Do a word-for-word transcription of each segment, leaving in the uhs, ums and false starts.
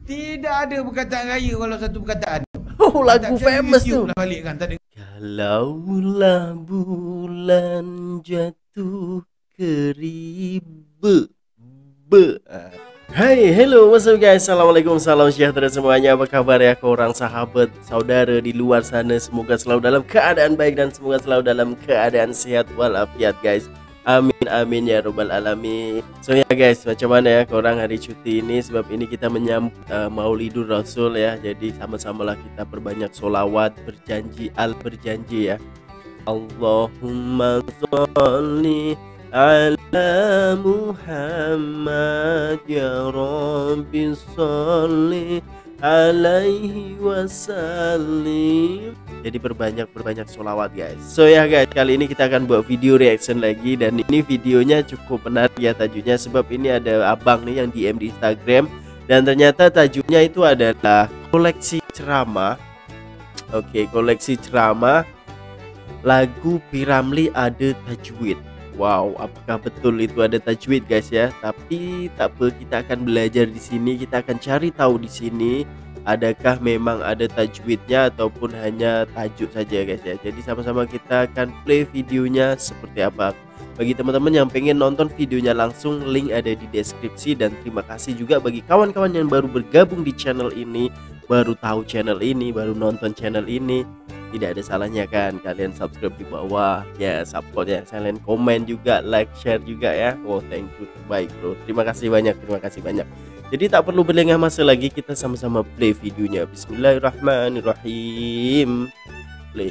Tidak ada perkataan raya kalau satu perkataan. Oh, lagu famous tu. Lah balik kan, tak ada. Kalaulah bulan jatuh ke ribe be. Hai, hello, what's up guys? Assalamualaikum, salam sejahtera semuanya. Apa kabar ya korang sahabat, saudara di luar sana? Semoga selalu dalam keadaan baik dan semoga selalu dalam keadaan sehat walafiat guys. Amin amin ya robbal alamin. So ya guys, macam mana ya korang hari cuti ini? Sebab ini kita menyambut uh, Maulidur Rasul ya. Jadi sama-samalah kita perbanyak solawat, berjanji al berjanji ya. Allahumma sholli ala Muhammad ya Rabbi sholli alaihi wasallim. Jadi perbanyak-perbanyak solawat guys. So ya guys, kali ini kita akan buat video reaction lagi. Dan ini videonya cukup menarik ya tajuknya. Sebab ini ada abang nih yang D M di Instagram. Dan ternyata tajuknya itu adalah koleksi ceramah. Oke, koleksi ceramah lagu P. Ramlee ada tajwid. Wow, apakah betul itu ada tajwid guys ya? Tapi tak apa, kita akan belajar di sini. Kita akan cari tahu di sini adakah memang ada tajwidnya ataupun hanya tajuk saja guys ya. Jadi sama-sama kita akan play videonya seperti apa. Bagi teman-teman yang pengen nonton videonya langsung, link ada di deskripsi. Dan terima kasih juga bagi kawan-kawan yang baru bergabung di channel ini, baru tahu channel ini, baru nonton channel ini. Tidak ada salahnya kan kalian subscribe di bawah ya, support ya, kalian komen juga, like, share juga ya. Oh thank you, terbaik bro, terima kasih banyak, terima kasih banyak. Jadi tak perlu berlengah masa lagi, kita sama-sama play videonya. Bismillahirrahmanirrahim. Play.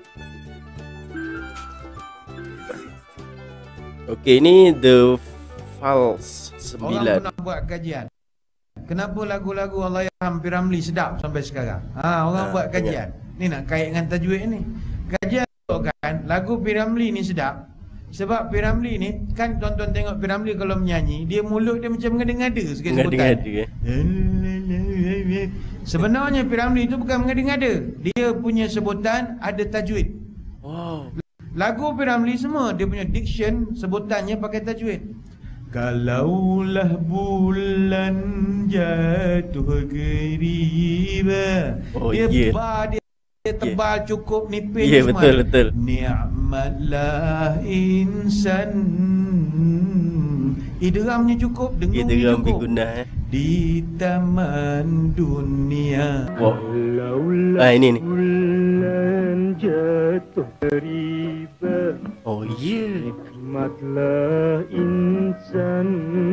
Oke, ini The Falls sembilan. Orang nak buat kajian, kenapa lagu-lagu Allahyarham P. Ramlee sedap sampai sekarang? Ha, orang ha, buat kajian banyak. Ni nak kait dengan tajwid ni. Kajian kan lagu P. Ramlee ni sedap. Sebab P. Ramlee ni kan, tuan-tuan tengok P. Ramlee kalau menyanyi, dia mulut dia macam ngada-ngada sikit sebutan. Eh? Sebenarnya P. Ramlee itu bukan mengada-ngada. Dia punya sebutan ada tajwid. Wow. Lagu P. Ramlee semua dia punya diction sebutannya pakai tajwid. Kalaulah bulan jatuh ke riba. Oh, dia yeah. bar dia tebal yeah. cukup nipis. Ya yeah, betul betul. Ni'matlah insan. Idramnya cukup, dengung Idram cukup. Biguna eh. Di taman dunia. Wow. Ah ini nih. Bulan jatuh riba. Oh iya. Yeah. Nikmatlah insan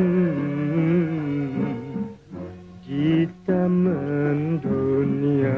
di taman dunia.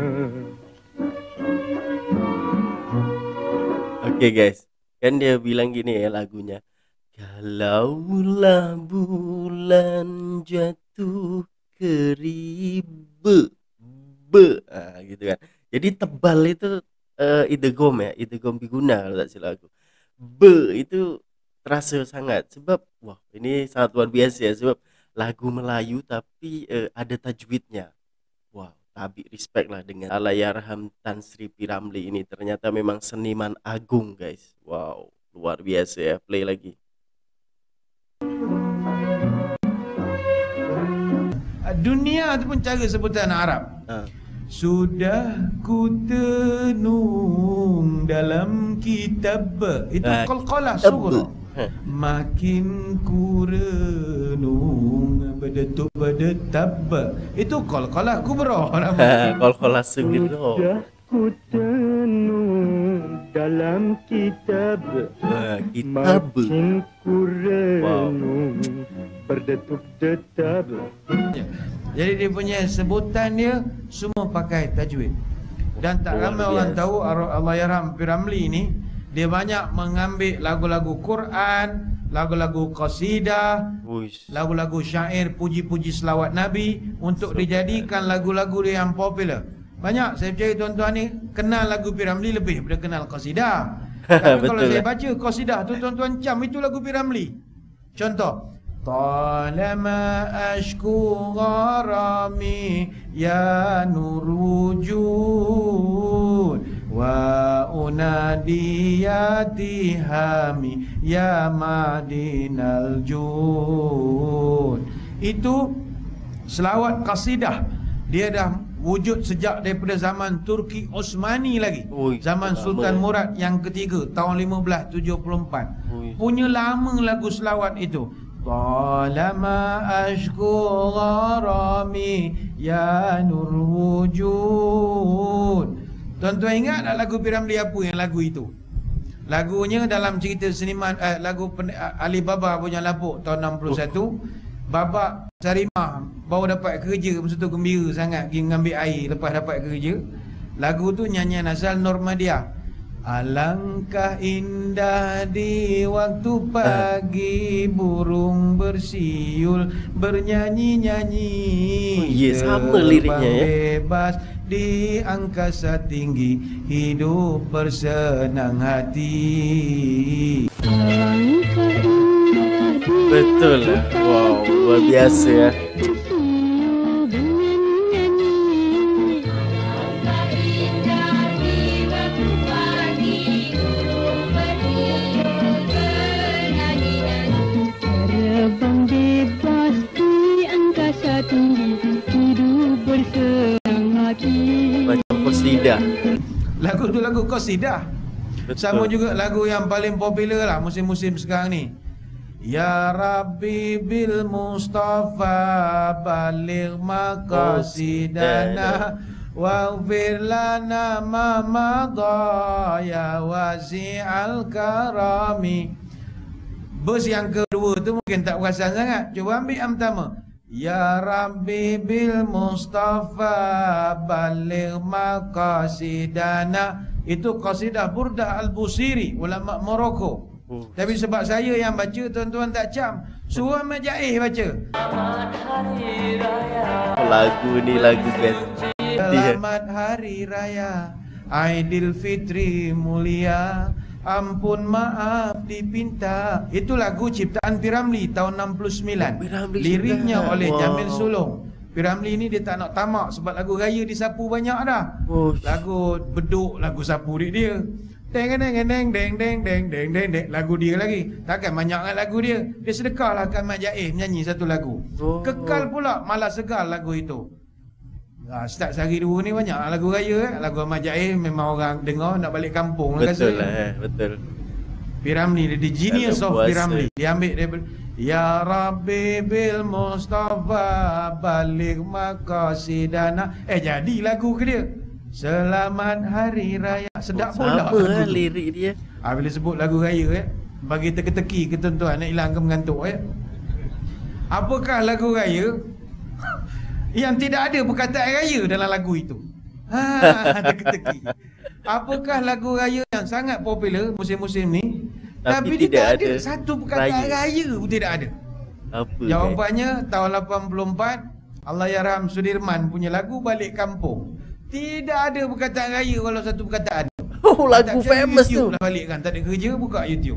Oke okay, guys, kan dia bilang gini ya lagunya. Kalaulah bulan jatuh ke ribe be, ah, gitu kan. Jadi tebal itu uh, idegom ya, idegom biguna kalau tak silap aku. Be itu terasa sangat, sebab wah ini sangat luar biasa ya, sebab lagu Melayu tapi uh, ada tajwidnya. Wow, tapi respect lah dengan Allahyarham Tan Sri P. Ramlee ini, ternyata memang seniman agung guys. Wow, luar biasa ya. Play lagi. Dunia itu pun cara sebutan Arab. Ha. Sudah ku tenung dalam kitab. Itu uh, qalqalah surah. Makin ku renung berdetuk berdetab. Itu qalqalah kubra. Qalqalah sughra. Sudah ku tenung dalam kitab. Uh, kitab. Makin ku renung berdetuk detab. Ya. Jadi dia punya sebutan dia semua pakai tajwid. Dan tak ramai orang tahu Allahyarham P. Ramlee ini, dia banyak mengambil lagu-lagu Quran, lagu-lagu qasidah, lagu-lagu syair, puji-puji selawat Nabi untuk so, dijadikan lagu-lagu dia yang popular. Banyak saya percaya tuan-tuan ni kenal lagu P. Ramlee lebih daripada kenal qasidah. Tapi kalau saya baca qasidah tu tuan-tuan cam itu lagu P. Ramlee. Contoh, Talama ashku gharami ya nur wujud wa unadiyati hami ya madinal jud. Itu selawat qasidah Dia dah wujud sejak daripada zaman Turki Osmani lagi. Ui, zaman lama. Sultan Murad yang ketiga tahun lima belas tujuh puluh empat. Ui. Punya lama lagu selawat itu. Talama ashku gharami ya nur wujud. Tuan-tuan ingat tak lagu P. Ramlee apa yang lagu itu? Lagunya dalam cerita seniman eh, lagu pen, Ali Baba punya Lapuk tahun enam puluh satu. Baba Sarimah baru dapat kerja, masa tu gembira sangat pergi mengambil air lepas dapat kerja. Lagu tu nyanyian asal Normadia. Alangkah indah di waktu pagi, burung bersiul bernyanyi-nyanyi. Oh, ya, sama liriknya ya. Bebas di angkasa tinggi, hidup bersenang hati. Betul lah. Wow, luar biasa ya. Terbang bebas di angkasa tinggi, hidup bersenang hati. Macam qasidah. Lagu tu lagu qasidah. Betul. Sama juga lagu yang paling popular lah musim-musim sekarang ni. Ya Rabbi bil Mustafa baligh maqasidana waghfir lana ma madha ya wasi'al karami. Bers yang kedua tu mungkin tak perasan sangat. Cuba ambil yang pertama. Ya Rabbi bil Mustafa baligh maqasidana. Itu qasidah Burdah Al-Busiri, ulama Morocco. Oh. Tapi sebab saya yang baca, tuan-tuan tak cam, suruh Ahmad Jaih baca. Lagu ni lagu kan. Selamat Hari Raya Aidilfitri mulia, ampun maaf dipinta. Itu lagu ciptaan P. Ramlee tahun enam puluh sembilan. P. Ramlee Liriknya sudah. oleh Wow. Jamil Sulong. P. Ramlee ni dia tak nak tamak sebab lagu raya disapu banyak dah. Oh. Lagu beduk, lagu sapu dia dia. Deng deng deng deng deng deng deng deng deng, lagu dia lagi. Takkan banyak kan lagu dia. Dia sedekahlah kat Ahmad Jaih menyanyi satu lagu. Oh. Kekal pula malah segar lagu itu. Ha, start sehari dua ni banyak lagu raya eh. Lagu Ahmad Jaih memang orang dengar nak balik kampung lah Betul rasa. lah eh. Betul. P. Ramlee dia the genius Kalau of P. puasa. Ramlee. Dia ambil daripada Ya Rabbi bil Mustafa baligh maqasidana. Eh jadi lagu ke dia. Selamat Hari Raya. Sedap Oh, pula sama lagu lah tu. lirik dia. Ha, bila sebut lagu raya eh, bagi teka-teki ke tuan-tuan nak hilang ke mengantuk eh. Apakah lagu raya yang tidak ada perkataan raya dalam lagu itu? Ha, teka-teki. Apakah lagu raya yang sangat popular musim-musim ni Tapi tapi, dia tidak tak ada, ada satu perkataan raya. raya pun tidak ada. Apa Jawapannya tahun lapan puluh empat Allahyarham Sudirman punya lagu Balik Kampung. Tidak ada perkataan raya kalau satu perkataan. kan? Oh, lagu Tak cari famous YouTube tu. lah balik kan, tak ada kerja buka YouTube.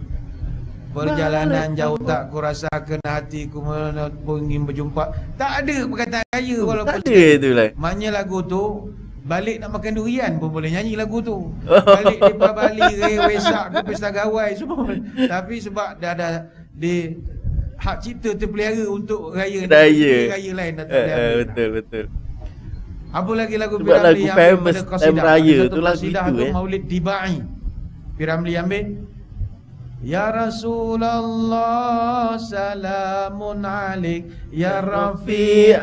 Perjalanan jauh tak ku rasakan hatiku ingin berjumpa. Tak ada perkataan raya walaupun Tak ada tu lah. maknanya lagu tu balik nak makan durian pun boleh nyanyi lagu tu. Balik di Bali, Wesak ke Pesta Gawai semua boleh. Tapi sebab dah ada di hak cipta terpelihara untuk raya Raya. raya lain dah tak Eh, boleh eh, ambil. betul betul. Apa lagi lagu P. Sebab Ramlee lagu yang famous ambil pada time qasidah? raya Ada satu tu lagu qasidah itu, tu eh. Maulid Dibai. P. Ramlee ambil. Ya Rasulullah salamun alaik ya Rafi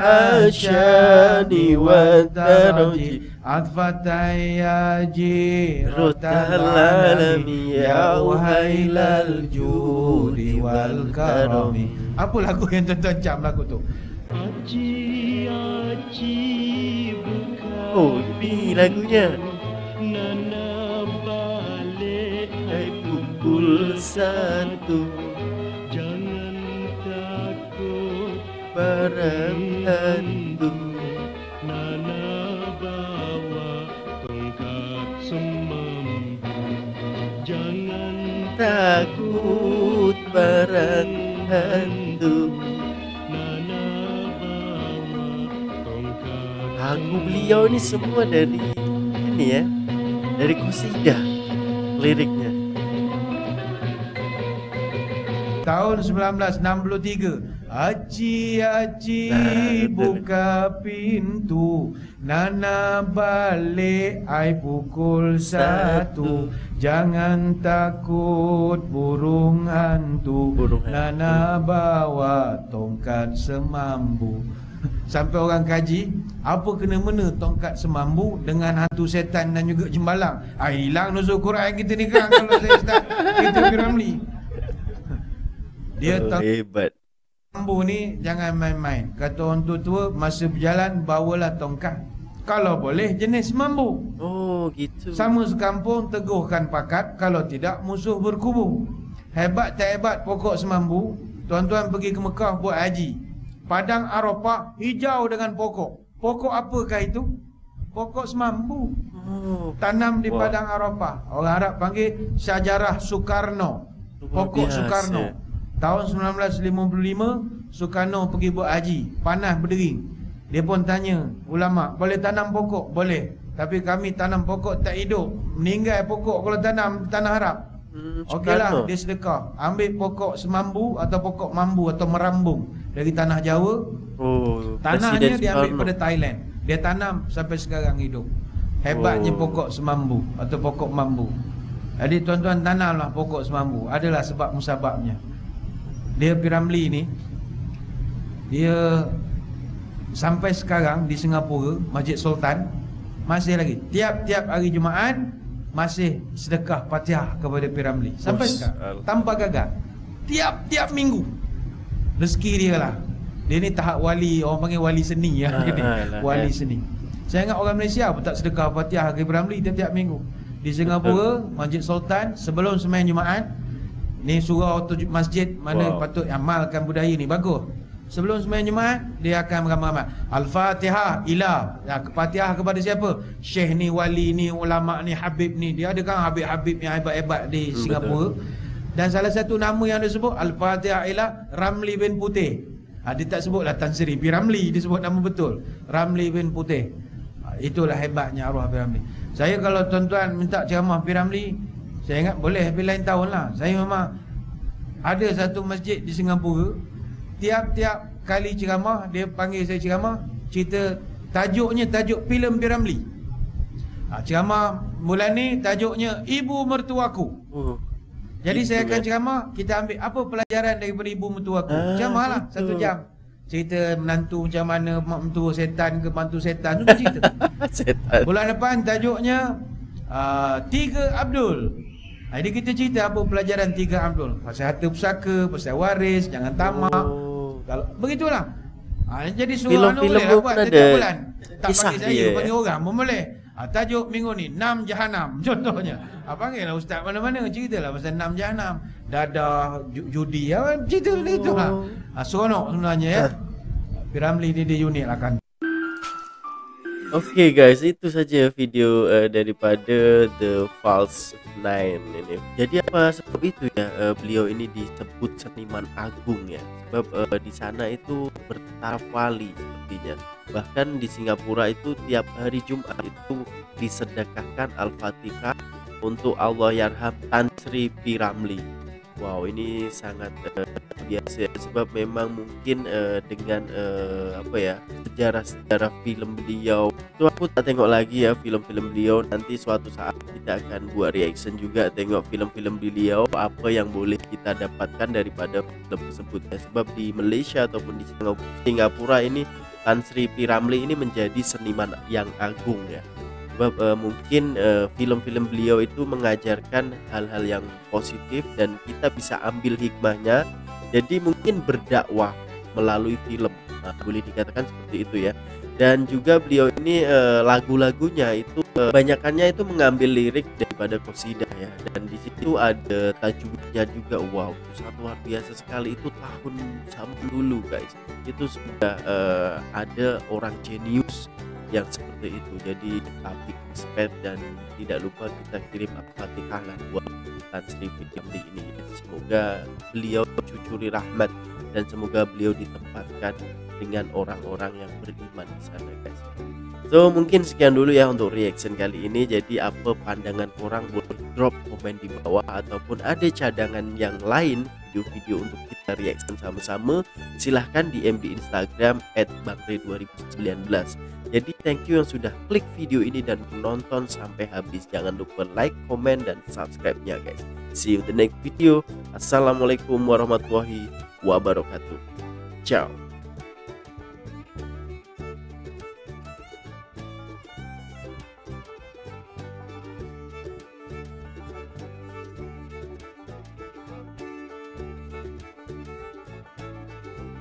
asyani wa daraji atfatai ya jirotal alami ya uhailal judi wal karami. Apa lagu yang tuan-tuan cam lagu tu? Aci aci bukan Oh, ini lagunya. Nana balik Hai pukul satu Jangan takut barang hantu. Nana bawa tongkat semampu Jangan Takut barang hantu. Nana bawa tongkat Lagu beliau ni semua dari ini ya, dari qasidah liriknya. Tahun seribu sembilan ratus enam puluh tiga Aci aci Nah, buka pintu, Nana balik ai pukul satu. Jangan takut burung hantu, Burung hantu. Nana bawa tongkat semambu. Sampai orang kaji, apa kena-mena tongkat semambu dengan hantu setan dan juga jembalang? Ah, hilang nuzul Quran kita ni kan kalau saya start kita Piramli. Dia Oh, tongkat hebat. semambu ni jangan main-main. Kata orang tua-tua, masa berjalan bawalah tongkat. Kalau boleh jenis semambu. Oh, gitu. Sama sekampung teguhkan pakat, kalau tidak musuh berkubu. Hebat tak hebat pokok semambu, tuan-tuan pergi ke Mekah buat haji. Padang Arafah hijau dengan pokok. Pokok apakah itu? Pokok semambu. Oh, Tanam di wah, padang Arafah. Orang Arab panggil Syajarah Soekarno. luar Pokok biasa. Soekarno. Tahun sembilan belas lima puluh lima Soekarno pergi buat haji, panas berdering. Dia pun tanya ulama, boleh tanam pokok? Boleh. Tapi kami tanam pokok tak hidup, meninggal pokok kalau tanam tanah Arab. Hmm, Okeylah, Soekarno. dia sedekah. Ambil pokok semambu atau pokok mambu atau merambung dari tanah Jawa. Oh, Tanahnya Presiden dia ambil Soekarno. pada Thailand. Dia tanam sampai sekarang hidup. Hebatnya Oh. pokok semambu atau pokok mambu. Jadi tuan-tuan tanamlah pokok semambu. Adalah sebab musababnya. Dia Piramli ni, dia sampai sekarang di Singapura, Masjid Sultan, masih lagi tiap-tiap hari Jumaat masih sedekah Fatihah kepada Piramli. Sampai Oh, sekarang tanpa gagal. Tiap-tiap minggu. Rezeki dia lah. Dia ni tahap wali, orang panggil wali seni ya. Ah, Dia ni, lah, wali eh. seni. Saya ingat orang Malaysia pun tak sedekah Fatihah ke Piramli tiap-tiap minggu. Di Singapura, Masjid Sultan, sebelum sembahyang Jumaat, ni surau tu masjid mana Wow. patut amalkan budaya ni, bagus. Sebelum sembahyang Jumaat, dia akan beramal Al-Fatihah ila, ya, Fatihah kepada siapa? Syekh ni, wali ni, ulama ni, habib ni. Dia ada kan habib-habib yang hebat-hebat di Hmm, Singapura. Dan salah satu nama yang dia sebut Al-Fatihah ila Ramli bin Putih. Ha, dia tak sebutlah Tan Sri P. Ramli, dia sebut nama betul, Ramli bin Putih. Ha, itulah hebatnya arwah P. Ramli. Saya kalau tuan-tuan minta ceramah P. Ramli, saya ingat boleh tapi lain tahun lah. Saya memang ada satu masjid di Singapura, tiap-tiap kali ceramah dia panggil saya ceramah, cerita tajuknya tajuk filem P. Ramli. Ha, ceramah bulan ni tajuknya Ibu Mertuaku. Oh, Jadi gitu saya akan ya. ceramah, kita ambil apa pelajaran daripada ibu mertuaku. Ah, Ceramah lah gitu. satu jam. Cerita menantu macam mana, mak mentua setan ke mantu setan, tu cerita. setan. Bulan depan tajuknya uh, Tiga Abdul. Jadi kita cerita apa pelajaran Tiga Abdul. Pasal harta pusaka, pasal waris, jangan tamak. Oh. Kalau begitulah. Ha, jadi surah anu Filem-filem boleh pun lah buat ada setiap bulan. Tak kisah panggil saya, dia. panggil orang pun boleh. Ha, tajuk minggu ni Enam Jahanam contohnya. Ha, panggil lah ustaz mana-mana, ceritalah pasal Enam Jahanam, dadah, ju- judi, ya, cerita Oh. itu lah. Ha, seronok sebenarnya ya. P. Ramli ni dia unik lah kan. Oke guys, itu saja video eh, daripada The False Nine ini. Jadi apa sebab itu ya eh, beliau ini disebut seniman agung ya. Sebab eh, di sana itu bertaraf wali sepertinya. Bahkan di Singapura itu tiap hari Jumat itu disedekahkan Al-Fatihah untuk Allahyarham Tan Sri P. Ramli. Wow, ini sangat eh, biasa ya, sebab memang mungkin eh, dengan eh, apa ya, sejarah-sejarah film beliau itu aku tak tengok lagi ya film-film beliau. Nanti suatu saat kita akan buat reaction juga, tengok film-film beliau apa yang boleh kita dapatkan daripada film tersebut ya. Sebab di Malaysia ataupun di Singapura ini Tan Sri P. Ramli ini menjadi seniman yang agung ya. Sebab uh, mungkin uh, film-film beliau itu mengajarkan hal-hal yang positif dan kita bisa ambil hikmahnya. Jadi mungkin berdakwah melalui film, nah, boleh dikatakan seperti itu ya. Dan juga beliau ini uh, lagu-lagunya itu uh, banyakannya itu mengambil lirik daripada qasidah ya. Dan di situ ada tajwidnya juga. Wow, itu sangat luar biasa sekali. Itu tahun zaman dulu guys. Itu sudah uh, ada orang jenius yang seperti itu. Jadi tapi respect dan tidak lupa kita kirim Al-Fatihah lah buat Tan Sri P. Ramli ini. Semoga beliau cucuri rahmat dan semoga beliau ditempatkan dengan orang-orang yang beriman di sana guys. So mungkin sekian dulu ya untuk reaction kali ini. Jadi apa pandangan orang, boleh drop komen di bawah ataupun ada cadangan yang lain video-video untuk kita reaction sama-sama, silahkan D M di Instagram at bangre dua ribu sembilan belas. Jadi thank you yang sudah klik video ini dan menonton sampai habis. Jangan lupa like, comment, dan subscribe-nya guys. See you in the next video. Assalamualaikum warahmatullahi wabarakatuh. Ciao.